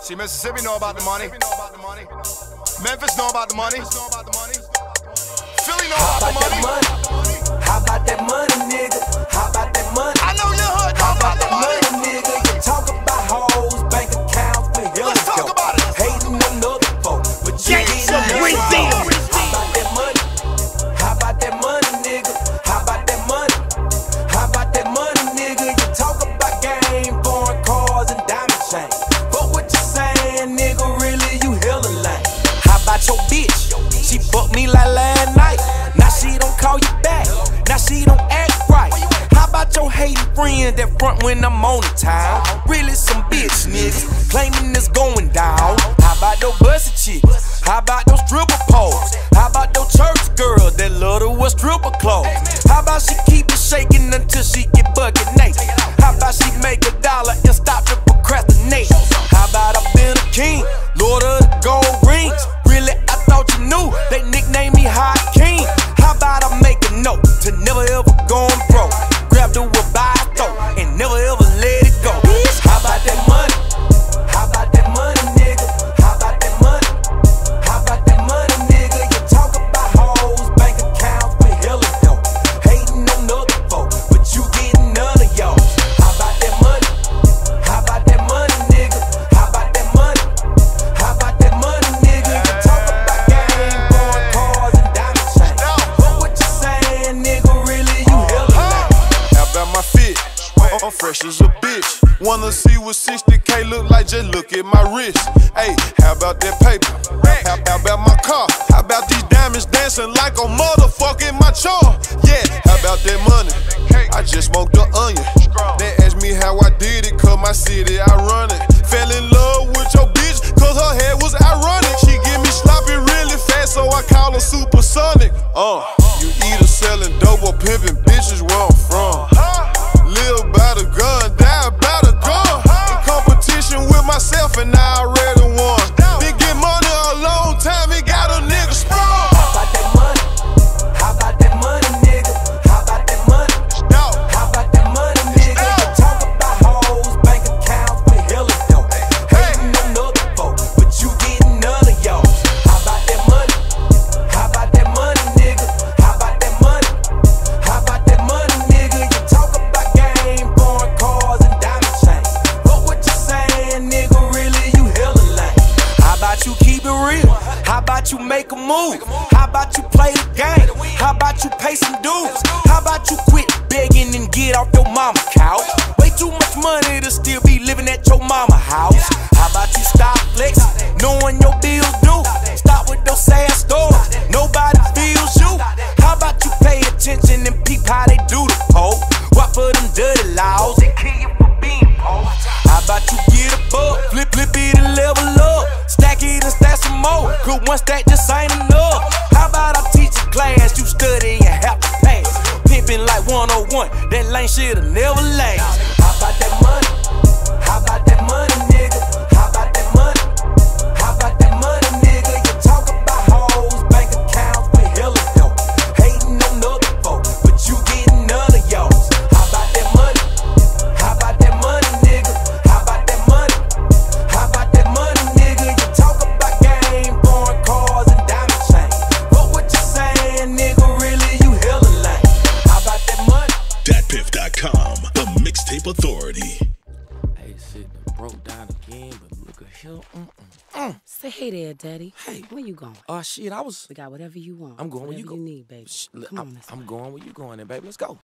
See, Mississippi know about the money. Memphis know about the money. Philly know about the money. How about that money, nigga? How about that money? I know your hood know about the money. Nigga, you talk about hoes, bank accounts, we here Let's talk about it. Hating on other folk, but you ain't Brazil. How about that money? How about that money, nigga? How about that money? How about that money, nigga? You talk about game, foreign cars, and diamond chains. But what you saying, nigga, really, you hella lame. How about your bitch? She fucked me like last night. Now she don't call you back. Now she don't act right. How about your hating friends that front when I'm on the time? Really some bitch niggas claiming it's going down. How about those busted chicks? How about those stripper poles? How about those church girls that love to wear stripper clothes? How about she keep it shaking until she get bucket naked? How about she make $1 and stop to procrastinate? How about I been a king, lord of the gold rings? Really, I thought you knew they nicknamed me High King. How about I make a note to never ever go on broke? Grab the whip by the throat and never ever let it go. How about that money? How about that money, nigga? How about that money? How about that money, nigga? You talk about hoes, bank accounts, we hella dope. Hating on other folk, but you getting none of y'all. How about that money? How about that money, nigga? How about that money? How about that money, nigga? You talk about game, foreign cars, and diamond chains. But what you saying, nigga, really, you hella lame. How about my fit? I'm fresh as a bitch. Wanna see what 60K look like? Just look at my wrist. Hey, how about that paper? How about my car? How about these diamonds dancing like a motherfucking my chore? Yeah, how about that money? I just smoked the onion. They asked me how I did it, cause my city I run it. Fell in love with your bitch, cause her hair was ironic. She give me sloppy really fast, so I call her supersonic. You either selling dope or pimping bitches where I'm from. Live by the gun, die by the gun. In competition with myself and I already won. Been get money a long time, it got a nigga sprung. How about that money? How about that money, nigga? How about that money? How about that money, nigga? You talk about hoes, bank accounts, we hella dope. Hating on other folk, but you getting none of y'all. How about that money? How about that money, nigga? How about that money? How about that money, nigga? You talk about game, foreign cars, and diamond chains. But what you saying, nigga, really, you hella lame. How about you keep it real? How about you make a move? How about you play the game? How about you pay some dues? How about you quit begging and get off your mama couch? Way too much money to still be living at your mama house. How about you stop flexing, knowing your bills due? Stop with those sad stories, nobody feels you. How about you pay attention and peep how they do the pole? What for them dirty laws? They kill you for being poor. How about you get a bug, flip it and level up, stack it and stack some more, cause one stack just ain't enough. How about I teach a class, you study and have to pass? Pimpin' like 101, that lame shit'll never last. How about that money? How about that money, nigga? How about that money? How about that money, nigga? You talk about hoes, bank accounts, we hella dope. Hating on other folk, but you getting none of y'all. How about that money? How about that money, nigga? How about that money? How about that money, nigga? You talk about game, foreign cars, and diamond chains. But what you saying, nigga, really, you hella lame. How about that money? DatPiff.com, the mixtape authority. Hey, shit done broke down again, but look at here. Say hey there, Daddy. Hey. Where you going? Shit, We got whatever you want. I'm going where you Whatever go. you need, baby. Shh, Come on, let's I'm go. going where you going, then, baby. Let's go.